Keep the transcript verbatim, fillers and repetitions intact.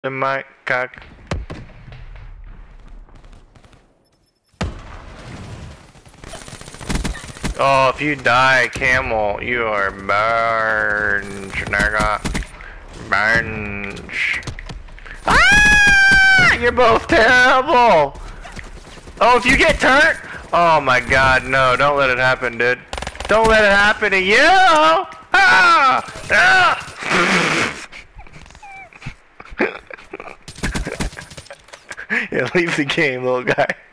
In my cock. Oh, if you die, Camel, you are burned, nigga. Burned. Ah! You're both terrible! Oh, if you get turned! Oh my god, no, don't let it happen, dude. Don't let it happen to you! Ah! Ah! Yeah, leave the game, little guy.